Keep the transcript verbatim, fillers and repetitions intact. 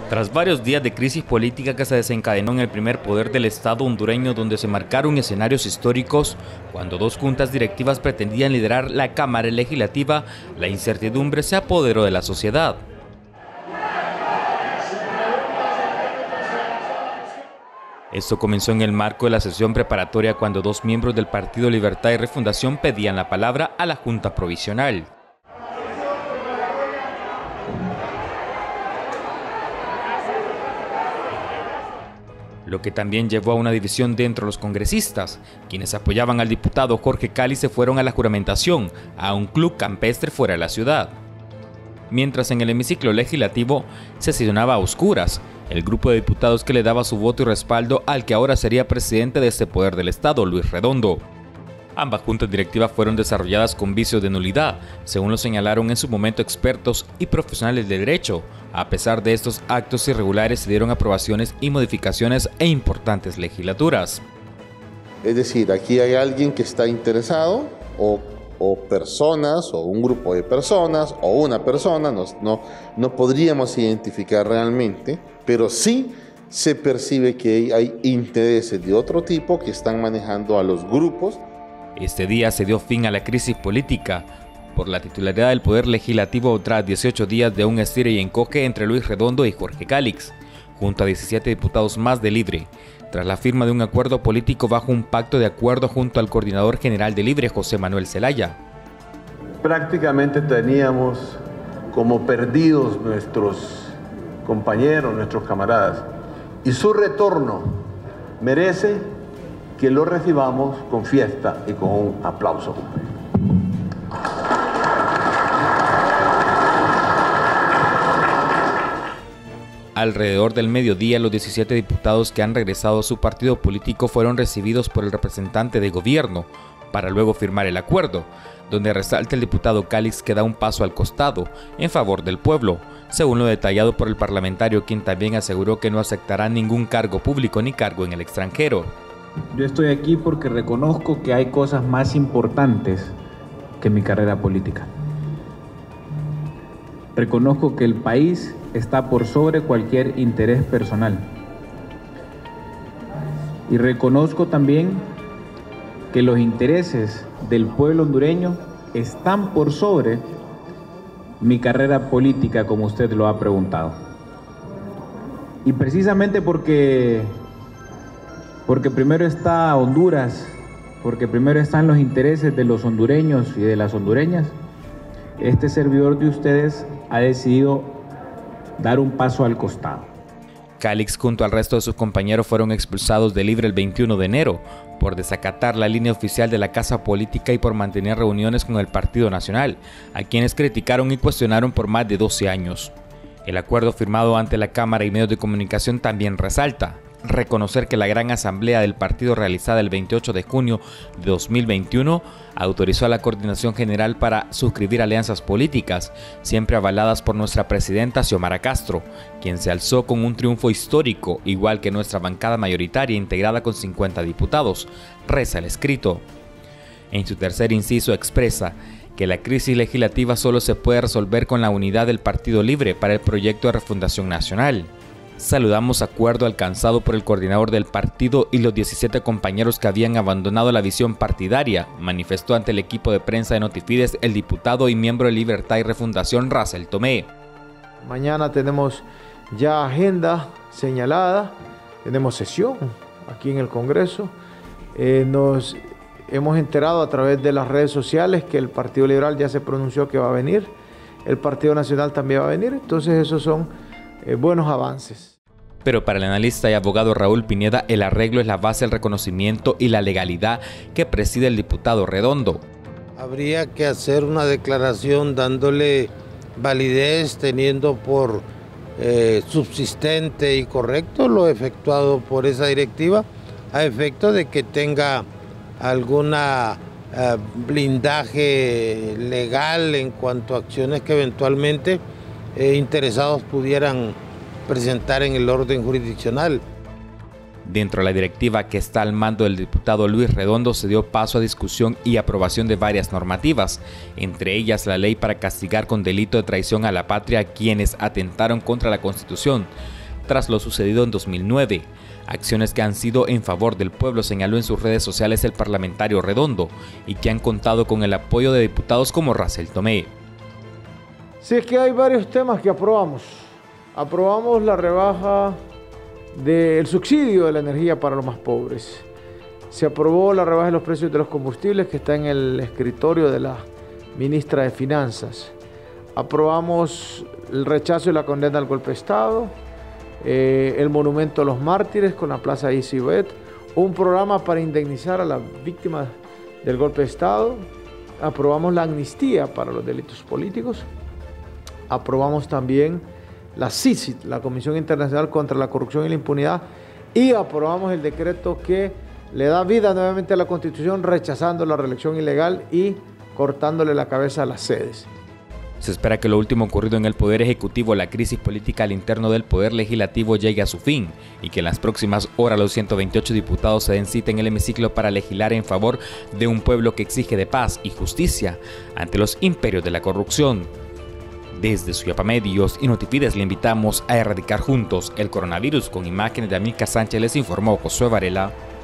Tras varios días de crisis política que se desencadenó en el primer poder del Estado hondureño, donde se marcaron escenarios históricos, cuando dos juntas directivas pretendían liderar la Cámara Legislativa, la incertidumbre se apoderó de la sociedad. Esto comenzó en el marco de la sesión preparatoria cuando dos miembros del Partido Libertad y Refundación pedían la palabra a la Junta Provisional. Lo que también llevó a una división dentro de los congresistas. Quienes apoyaban al diputado Jorge Calix se fueron a la juramentación, a un club campestre fuera de la ciudad. Mientras en el hemiciclo legislativo se sesionaba a oscuras, el grupo de diputados que le daba su voto y respaldo al que ahora sería presidente de este poder del Estado, Luis Redondo. Ambas juntas directivas fueron desarrolladas con vicios de nulidad, según lo señalaron en su momento expertos y profesionales de derecho. A pesar de estos actos irregulares, se dieron aprobaciones y modificaciones e importantes legislaturas. Es decir, aquí hay alguien que está interesado, o, o personas, o un grupo de personas, o una persona, no, no, no podríamos identificar realmente, pero sí se percibe que hay intereses de otro tipo que están manejando a los grupos. Este día se dio fin a la crisis política por la titularidad del Poder Legislativo tras dieciocho días de un estire y encoge entre Luis Redondo y Jorge Calix, junto a diecisiete diputados más de Libre, tras la firma de un acuerdo político bajo un pacto de acuerdo junto al coordinador general de Libre, José Manuel Zelaya. Prácticamente teníamos como perdidos nuestros compañeros, nuestros camaradas, y su retorno merece que lo recibamos con fiesta y con un aplauso. Alrededor del mediodía, los diecisiete diputados que han regresado a su partido político fueron recibidos por el representante de gobierno para luego firmar el acuerdo, donde resalta el diputado Calix que da un paso al costado en favor del pueblo, según lo detallado por el parlamentario, quien también aseguró que no aceptará ningún cargo público ni cargo en el extranjero. Yo estoy aquí porque reconozco que hay cosas más importantes que mi carrera política. Reconozco que el país está por sobre cualquier interés personal. Y reconozco también que los intereses del pueblo hondureño están por sobre mi carrera política, como usted lo ha preguntado. Y precisamente porque... Porque primero está Honduras, porque primero están los intereses de los hondureños y de las hondureñas, este servidor de ustedes ha decidido dar un paso al costado. Calix junto al resto de sus compañeros fueron expulsados de Libre el veintiuno de enero por desacatar la línea oficial de la Casa Política y por mantener reuniones con el Partido Nacional, a quienes criticaron y cuestionaron por más de doce años. El acuerdo firmado ante la Cámara y medios de comunicación también resalta reconocer que la Gran Asamblea del Partido realizada el veintiocho de junio de dos mil veintiuno autorizó a la Coordinación General para suscribir alianzas políticas, siempre avaladas por nuestra presidenta Xiomara Castro, quien se alzó con un triunfo histórico, igual que nuestra bancada mayoritaria integrada con cincuenta diputados, reza el escrito. En su tercer inciso expresa que la crisis legislativa solo se puede resolver con la unidad del Partido Libre para el proyecto de refundación nacional. Saludamos acuerdo alcanzado por el coordinador del partido y los diecisiete compañeros que habían abandonado la visión partidaria, manifestó ante el equipo de prensa de Notifides el diputado y miembro de Libertad y Refundación Racel Tomé. Mañana tenemos ya agenda señalada, tenemos sesión aquí en el Congreso. Eh, nos hemos enterado a través de las redes sociales que el Partido Liberal ya se pronunció que va a venir, el Partido Nacional también va a venir, entonces esos son Eh, buenos avances. Pero para el analista y abogado Raúl Pineda, el arreglo es la base del reconocimiento y la legalidad que preside el diputado Redondo. Habría que hacer una declaración dándole validez, teniendo por eh, subsistente y correcto lo efectuado por esa directiva, a efecto de que tenga alguna eh, blindaje legal en cuanto a acciones que eventualmente Eh, interesados pudieran presentar en el orden jurisdiccional. Dentro de la directiva que está al mando del diputado Luis Redondo se dio paso a discusión y aprobación de varias normativas, entre ellas la ley para castigar con delito de traición a la patria a quienes atentaron contra la Constitución, tras lo sucedido en dos mil nueve. Acciones que han sido en favor del pueblo, señaló en sus redes sociales el parlamentario Redondo, y que han contado con el apoyo de diputados como Racel Tomé. Sí, es que hay varios temas que aprobamos. Aprobamos la rebaja del subsidio de la energía para los más pobres. Se aprobó la rebaja de los precios de los combustibles, que está en el escritorio de la ministra de Finanzas. Aprobamos el rechazo y la condena al golpe de Estado, eh, el monumento a los mártires con la plaza Isibet, un programa para indemnizar a las víctimas del golpe de Estado. Aprobamos la amnistía para los delitos políticos. Aprobamos también la C I C I T, la Comisión Internacional contra la Corrupción y la Impunidad, y aprobamos el decreto que le da vida nuevamente a la Constitución, rechazando la reelección ilegal y cortándole la cabeza a las sedes. Se espera que lo último ocurrido en el Poder Ejecutivo, la crisis política al interno del Poder Legislativo, llegue a su fin y que en las próximas horas los ciento veintiocho diputados se den cita en el hemiciclo para legislar en favor de un pueblo que exige de paz y justicia ante los imperios de la corrupción. Desde Suyapa Medios y Notifides le invitamos a erradicar juntos el coronavirus. Con imágenes de Amilcar Sánchez les informó Josué Varela.